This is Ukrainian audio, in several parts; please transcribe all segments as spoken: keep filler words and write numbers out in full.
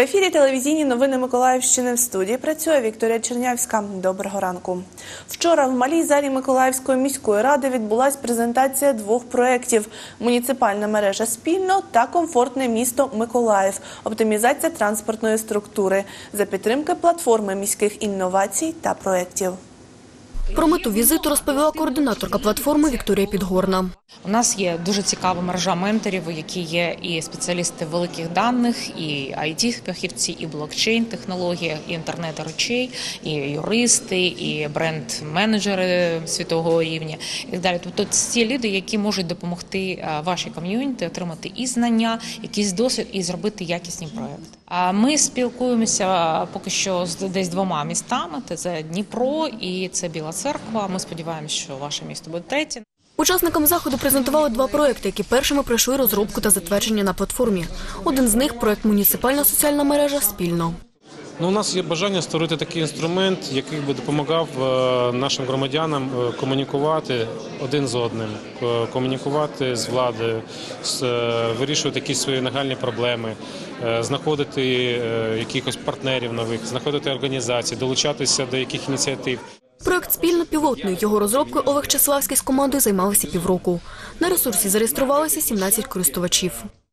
ефірі телевізійні новини Миколаївщини. В студії працює Вікторія Чернявська. Доброго ранку. Вчора в малій залі Миколаївської міської ради відбулась презентація двох проєктів – муніципальна мережа «Спільно» та комфортне місто Миколаїв, оптимізація транспортної структури за підтримки платформи міських інновацій та проєктів. Про мету візиту розповіла координаторка платформи Вікторія Підгорна. У нас є дуже цікава мережа менторів, які є і спеціалісти великих даних, і ай ті-фахівці, і блокчейн-технології, і інтернет речей, і юристи, і бренд-менеджери світового рівня і так далі. Тобто це ті люди, які можуть допомогти вашій ком'юніті отримати і знання, якийсь досвід і зробити якісні проекти. А ми спілкуємося поки що з десь двома містами – це Дніпро і це Біла Церква. Ми сподіваємося, що ваше місто буде третє. Учасникам заходу презентували два проекти, які першими пройшли розробку та затвердження на платформі. Один з них – проект «Муніципальна соціальна мережа «Спільно». Ну, у нас є бажання створити такий інструмент, який би допомагав нашим громадянам комунікувати один з одним, комунікувати з владою, вирішувати якісь свої нагальні проблеми, знаходити якихось партнерів нових, знаходити організації, долучатися до яких ініціатив. Проект «Спільно» пілотний. Його розробкою Олег Чеславський з командою займалися півроку. На ресурсі зареєструвалися сімнадцять користувачів.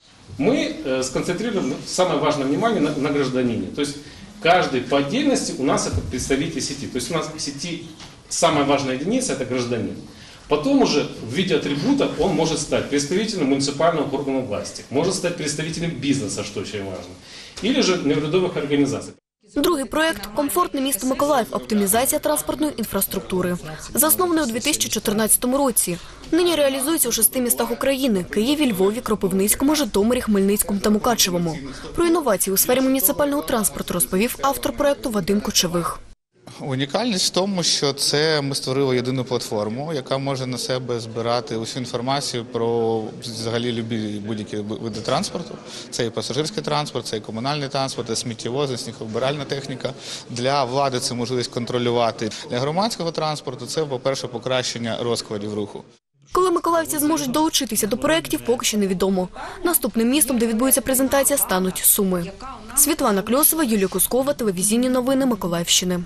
Мы сконцентрируем самое важное внимание на, на гражданине. То есть каждый по отдельности у нас это представитель сети. То есть у нас в сети самая важная единица – это гражданин. Потом уже в виде атрибута он может стать представителем муниципального органа власти, может стать представителем бизнеса, что очень важно, или же неурядовых организаций. Другий проект – «Комфортне місто Миколаїв. Оптимізація транспортної інфраструктури». Заснований у дві тисячі чотирнадцятому році. Нині реалізується у шести містах України – Києві, Львові, Кропивницькому, Житомирі, Хмельницькому та Мукачевому. Про інновації у сфері муніципального транспорту розповів автор проекту Вадим Кочевих. Унікальність в тому, що це ми створили єдину платформу, яка може на себе збирати усю інформацію про взагалі любі будь-які види транспорту. Це і пасажирський транспорт, це і комунальний транспорт, це сміттєвози, сніговбиральна техніка. Для влади це можливість контролювати. Для громадського транспорту це, по-перше, покращення розкладів руху. Коли миколаївці зможуть долучитися до проєктів, поки що невідомо. Наступним містом, де відбудеться презентація, стануть Суми. Світлана Кльосова, Юлія Кускова, телевізійні новини Миколаївщини.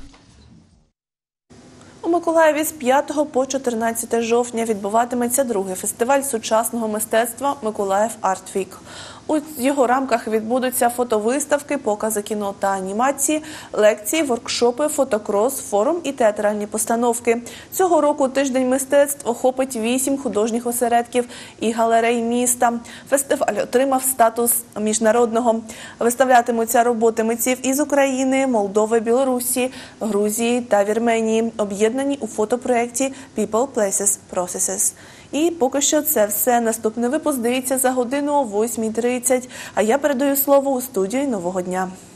У Миколаєві з п'ятого по чотирнадцяте жовтня відбуватиметься другий фестиваль сучасного мистецтва «Миколаїв Арт-Вік». У його рамках відбудуться фотовиставки, покази кіно та анімації, лекції, воркшопи, фотокрос, форум і театральні постановки. Цього року тиждень мистецтв охопить вісім художніх осередків і галерей міста. Фестиваль отримав статус міжнародного. Виставлятимуться роботи митців із України, Молдови, Білорусі, Грузії та Вірменії, об'єднані у фотопроєкті «People, Places, Processes». І поки що це все. Наступний випуск дивіться за годину о восьмій тридцять. А я передаю слово у студію «Нового дня».